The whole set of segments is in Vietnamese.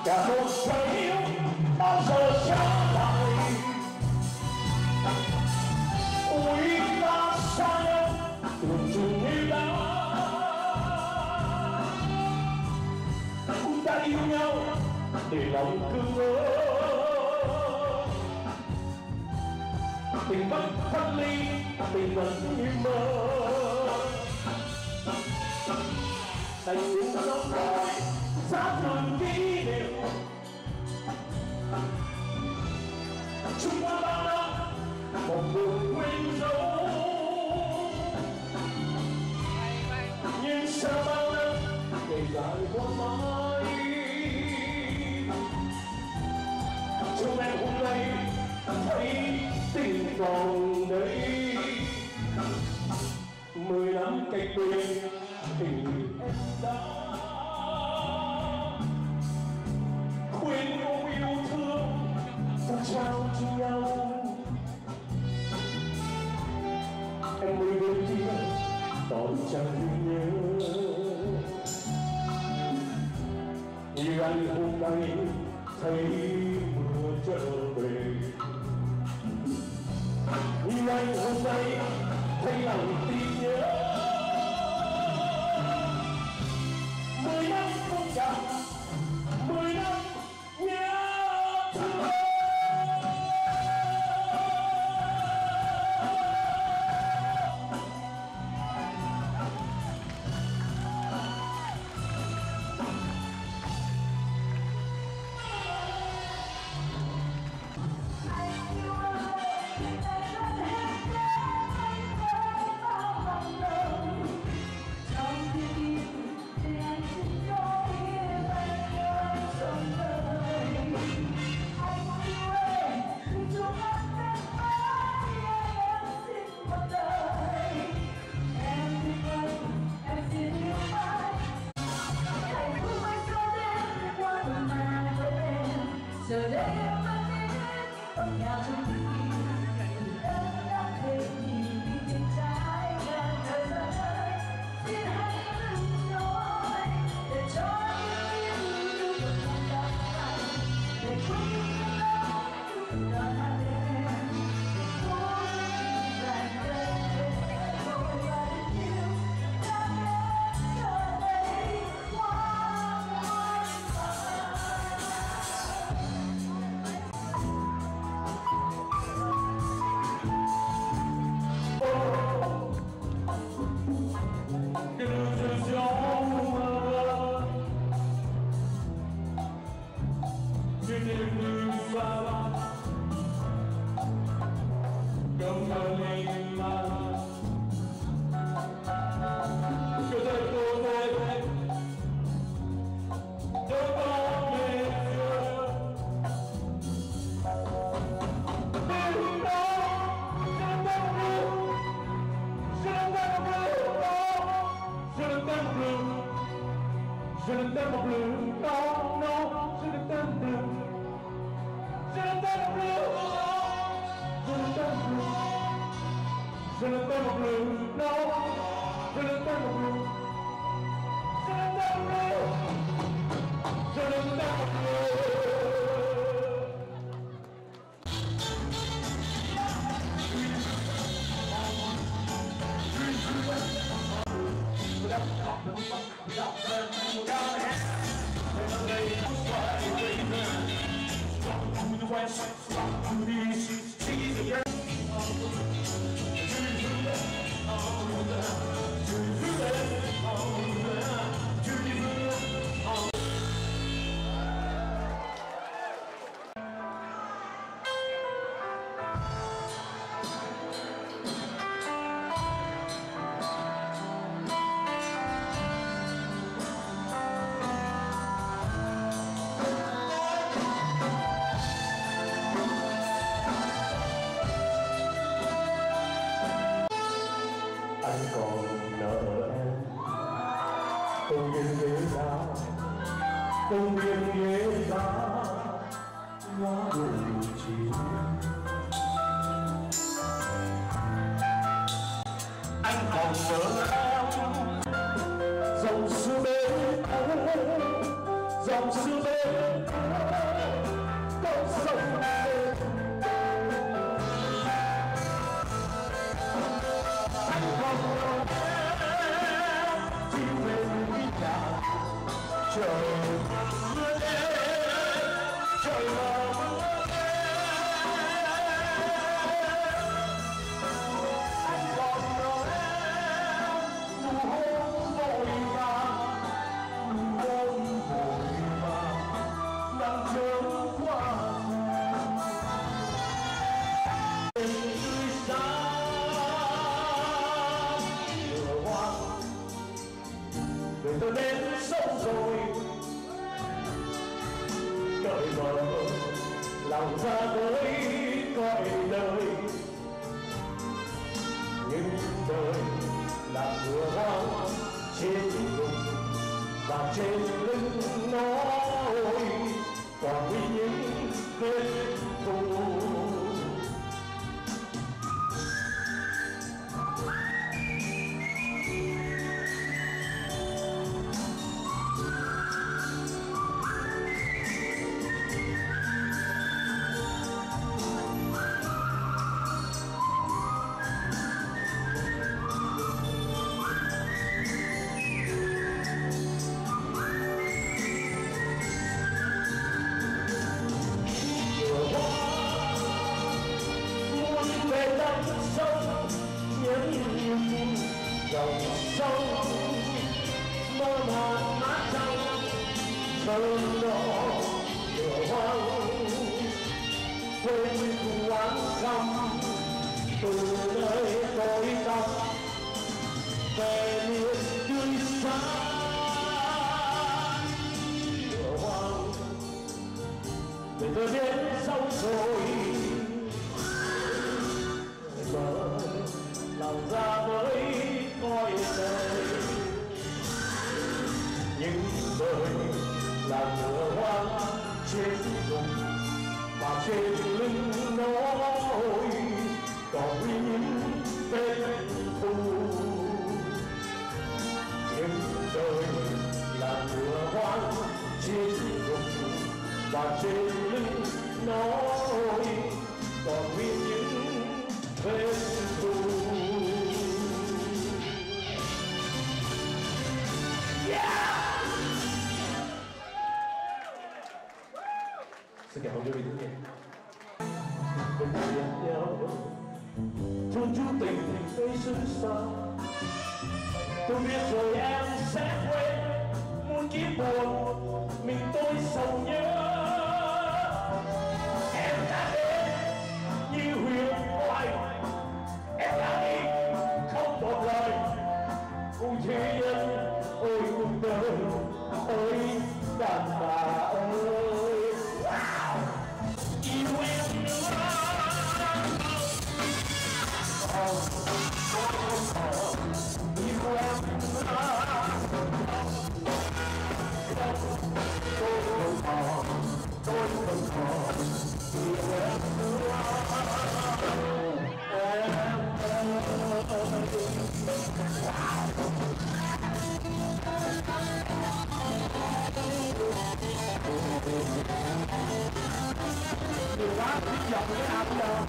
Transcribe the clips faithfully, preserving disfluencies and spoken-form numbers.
cả một trái yêu bao giờ trả lại. Ôi ta xa nhau tưởng chừng như đã, chúng ta yêu nhau để lòng cứ ngỡ, tình bất phân ly, tình vẫn như mơ. Đành cùng sống thôi xa từng kỷ niệm, chung qua bao năm một buồn quên dấu. Nhưng sao bao năm ngày dài qua mãi, trong em hôm nay thấy tình còn đây. Mười năm cách bên tình em đã khuyên ôm yêu thương ta trao cho nhau. Em mới bên kia còn chẳng nhớ như anh hôm nay thấy mưa trở về, như anh hôm nay thấy lòng tin nhớ. Mười năm không gặp, mười năm nhớ thương. Giờ đây em vẫn biết ở nhà trong tim em đã thấy nhìn tình trái ngang thời gian ấy. Xin hãy đừng nói để cho em yêu lúc một lần gặp lại, để quên những nỗi lúc đàn hát em mỗi dành đây tôi là tình yêu đã đến giờ đây. Hoa hoa que nos desejamos, que nos fala, como a lima, que de todo es, de todo es. Je ne t'aime plus, non, non, je ne t'aime plus. Je ne t'aime plus, je ne t'aime plus. Je ne t'aime plus, non, je ne t'aime plus. Je ne t'aime plus, je ne t'aime plus. To the west, to the east, see the earth. Anh còn nợ em, không biết ghế giá, không biết ghế giá hóa đủ chi. Anh còn nợ em, dòng xưa bên cũ dòng sương bên con sông bên anh không đâu em chỉ về với nhà trời mưa đêm trời mưa anh còn đâu em nụ hôn vội vàng nụ hôn vội vàng đang chớm qua tươi sáng lửa hoa người tôi đến sông rồi cởi mở lòng ra với cõi đời nhưng đời là cửa hoang trên vùng và trên lưng nói còn vì những vết thù. Dòng sông mơ màng mát trăng sơn đỏ lửa hoang quên cùng oán căm từ nơi tối tăm về miền tươi sáng lửa hoang để tôi đến sông rồi mở lòng ra với cõi đời nhưng đời là lửa hoang trên vùng và trên lưng nói còn vì những vết thù nhưng đời là lửa hoang trên vùng và trên lưng nói còn vì những vết thù. Xin cảm ơn quý vị khán giả. Đừng quên nhau chôn chú tình tình gây xứ xa. Tôi biết rồi em sẽ quên muôn kiếp buồn mình tôi sầu nhớ. Em đã đến như huyền thoại, em đã đi không một lời. Ôi thế nhân, ôi cuộc đời, ôi đàn bà ơi. Yêu em nữa oh, oh, oh. Yêu em nữa tôi không còn, tôi không còn. Yêu em nữa em nhiều quá biết dòng cái nào cũng được.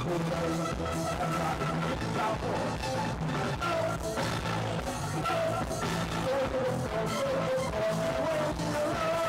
Thank you.